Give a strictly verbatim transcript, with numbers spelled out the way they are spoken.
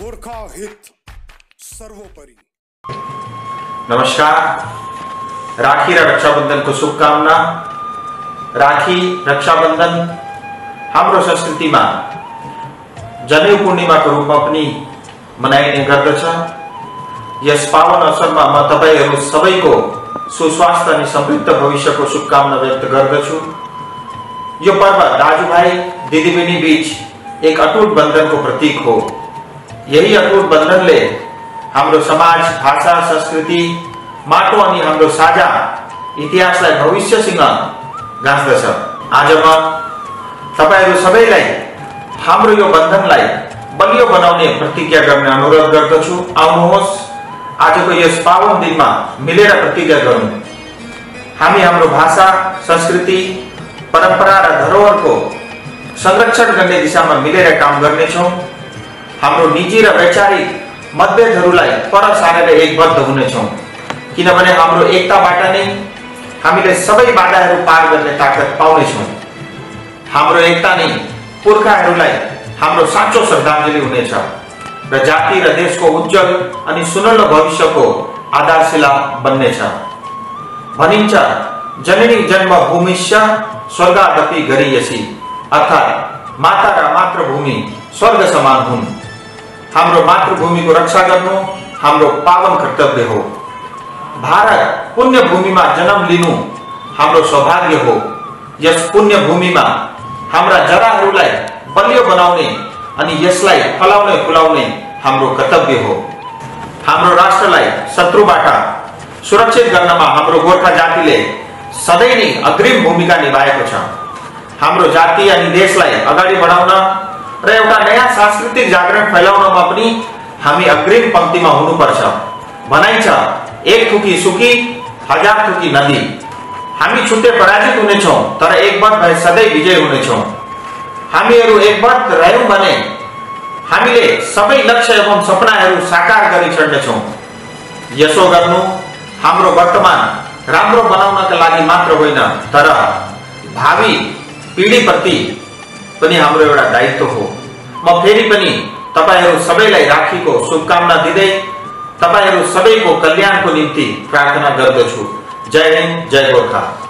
गोरखा हित सर्वोपरि। नमस्कार। राखी र रक्षाबंधन को शुभकामना। राखी रक्षाबंधन हाम्रो संस्कृतिमा जनेऊ पूर्णिमाको रूपमा पनि मनाइने गर्दछ। यस पावन अवसरमा म तपाईहरु सबैको सुस्वास्थ्य अनि समृद्ध भविष्यको शुभकामना व्यक्त गर्दछु। यो पर्व दाजुभाइ दिदीबहिनी बीच एक अटूट बन्धनको प्रतीक हो। यही अटूट बन्धनले हाम्रो समाज, भाषा, संस्कृति, माटो अनि हाम्रो साझा इतिहासलाई भविष्यसँग गाँच्दछ। आज म तपाईहरु सबैलाई हाम्रो यो बन्धनलाई बलियो बनाउने प्रतिज्ञा गर्ने अनुरोध गर्दछु। आउनुहोस् आजको यस पावन दिनमा मिलेर प्रतिज्ञा गरौँ। हामी हाम्रो भाषा, संस्कृति, परम्परा र धरोहरको संरक्षण गर्ने दिशामा मिलेर काम गर्नेछौँ। हाम्रो निजी र वैचारिक मतभेदहरूलाई पर सारेर एकबद्ध हुनेछौँ, किनभने हाम्रो एकताबाट नै हामीले सबै बाधाहरू पार गर्ने ताकत पाउनेछौँ। हाम्रो एकता नै पुर्खाहरूलाई हाम्रो साँचो श्रद्धाञ्जली हुनेछ र जाति र देशको उज्जवल अनि सुनौलो भविष्यको आधारशिला बन्नेछ। भनिन्छ जननी जन्मभूमिश्च स्वर्गादपि गरीयसी, अर्थात् माता र मातृभूमि स्वर्ग समान हुन्। हाम्रो मातृभूमिको रक्षा गर्नु हाम्रो पावन कर्तव्य हो। भारत पुण्य भूमिमा जन्म लिनु हाम्रो सौभाग्य हो। यस पुण्य भूमिमा हाम्रा जराहरूलाई बलियो बनाउने अनि यसलाई फलाउने फुलाउने हाम्रो कर्तव्य हो। हाम्रो राष्ट्रलाई शत्रुबाट सुरक्षित गर्नमा हाम्रो गोर्खा जातिले सधैँ नै अग्रिम भूमिका निभाएको छ। हाम्रो जाति अनि देशलाई अगाडि बढाउन र एउटा नयाँ सांस्कृतिक जागरण फैलाउनमा पनि हामी अग्रिम पंक्तिमा हुनुपर्छ। भनाइ छ एक थुकी सुकी हजार थुकी नदी। हामी छुट्टै पराजित हुनेछौँ तर एकमत भए सधैँ विजय हुनेछौँ। हामीहरू एकमत रह्यौं भने हामीले सबै लक्ष्य एवं सपनाहरू साकार गरी छड्नेछौँ। यसो गर्नु हाम्रो वर्तमान राम्रो बनाउनका लागि मात्र होइन, तर भावी पिढीप्रति पनि हाम्रो एउटा दायित्व हो। म फेरि पनि तपाईहरु सबैलाई राखीको शुभकामना दिँदै तपाईहरु सबैको कल्याणको निम्ति प्रार्थना गर्दछु। जय हिन्द, जय गोर्खा।